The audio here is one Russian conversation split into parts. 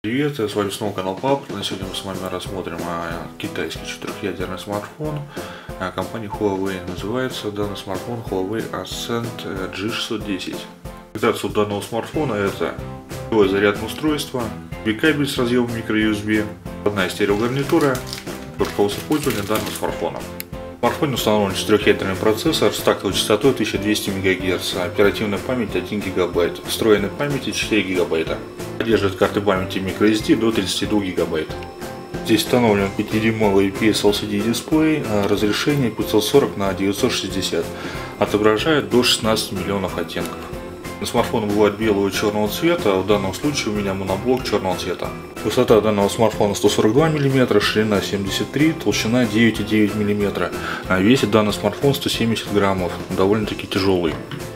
Привет, с вами снова канал Пап. На сегодня мы с вами рассмотрим китайский четырехъядерный смартфон компании Huawei. Называется данный смартфон Huawei Ascend G610. Комплектация данного смартфона — это зарядное устройство, кабель с разъемом microUSB, одна стереогарнитура, руководство пользования данным смартфоном. В смартфоне установлен четырехъядерный процессор с тактовой частотой 1200 МГц, оперативная память 1 ГБ, встроенной памяти 4 ГБ. Поддерживает карты памяти microSD до 32 ГБ. Здесь установлен 5-дюймовый IPS LCD дисплей, разрешение 540 на 960, отображает до 16 миллионов оттенков. На смартфоне бывает белого и черного цвета, в данном случае у меня моноблок черного цвета. Высота данного смартфона 142 мм, ширина 73, толщина 9,9 мм. Весит данный смартфон 170 граммов, довольно-таки тяжелый.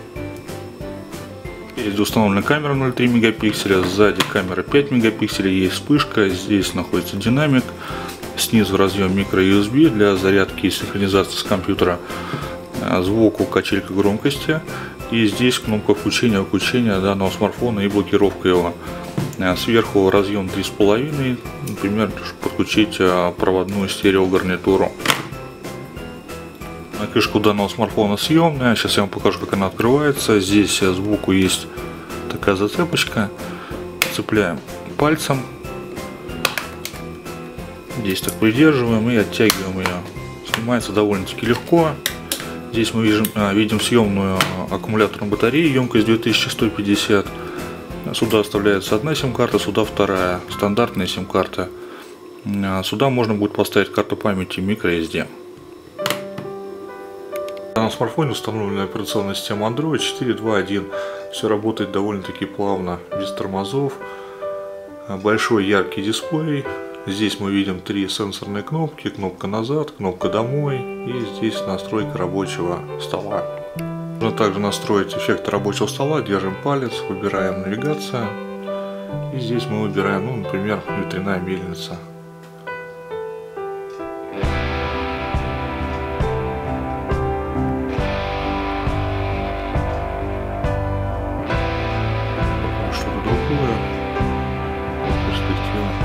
Спереди установлена камера 0,3 мегапикселя, сзади камера 5 мегапикселей, есть вспышка, здесь находится динамик, снизу разъем microUSB для зарядки и синхронизации с компьютера, сбоку качелька громкости, и здесь кнопка включения-выключения данного смартфона и блокировка его. Сверху разъем 3,5, например, чтобы подключить проводную стереогарнитуру. Крышка данного смартфона съемная, сейчас я вам покажу, как она открывается. Здесь сбоку есть такая зацепочка, цепляем пальцем, здесь так придерживаем и оттягиваем ее. Снимается довольно-таки легко. Здесь мы видим съемную аккумуляторную батарею, емкость 2150. Сюда вставляется одна сим-карта, сюда вторая, стандартная сим-карта. Сюда можно будет поставить карту памяти microSD. На данном смартфоне установлена операционная система Android 4.2.1. Все работает довольно-таки плавно, без тормозов. Большой яркий дисплей. Здесь мы видим 3 сенсорные кнопки: кнопка назад, кнопка домой и здесь настройка рабочего стола. Можно также настроить эффект рабочего стола. Держим палец, выбираем навигация, и здесь мы выбираем, например, ветряная мельница. Что-то другое, перспектива.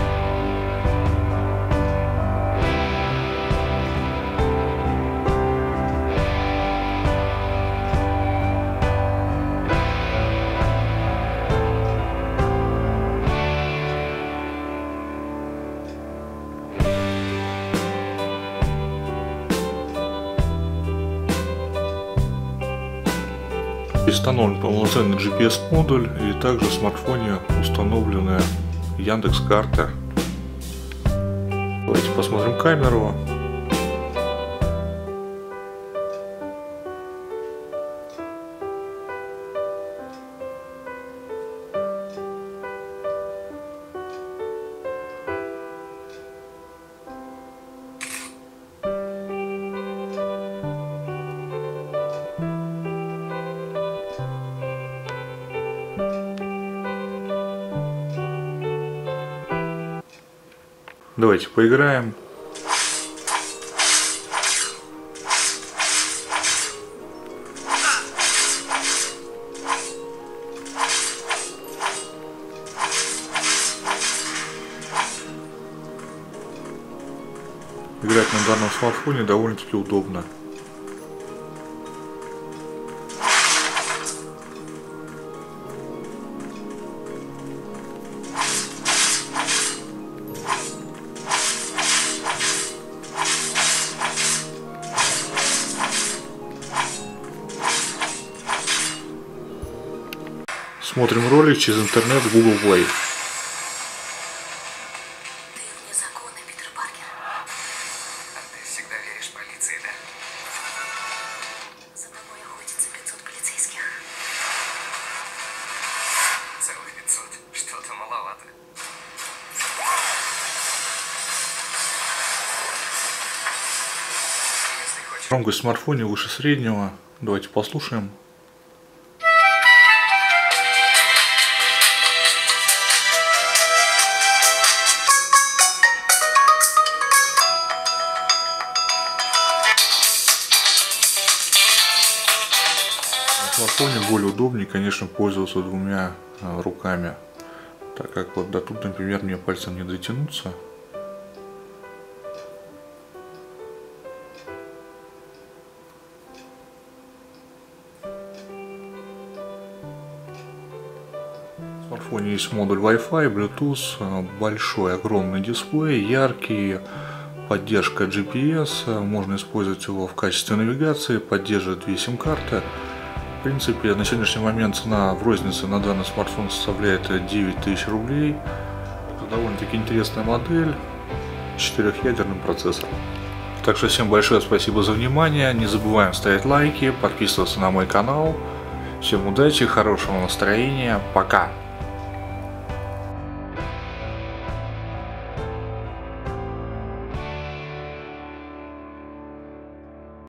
Установлен полноценный GPS-модуль, и также в смартфоне установлены Яндекс.Карты. Давайте посмотрим камеру. Давайте поиграем. Играть на данном смартфоне довольно-таки удобно. Смотрим ролик через интернет в Google Play. Ты вне закона, Питер Паркер. А ты всегда веришь полиции, да? За тобой охотится 500 полицейских. Целых 500. Что-то маловато. Если хочешь... Громкость в смартфоне выше среднего. Давайте послушаем. На смартфоне более удобнее, конечно, пользоваться двумя руками. Так как вот до тут, например, мне пальцем не дотянуться. В смартфоне есть модуль Wi-Fi, Bluetooth, большой, огромный дисплей, яркий, поддержка GPS, можно использовать его в качестве навигации, поддерживает 2 сим-карты. В принципе, на сегодняшний момент цена в рознице на данный смартфон составляет 9000 рублей. Это довольно-таки интересная модель с 4-ядерным процессором. Так что всем большое спасибо за внимание. Не забываем ставить лайки, подписываться на мой канал. Всем удачи, хорошего настроения. Пока!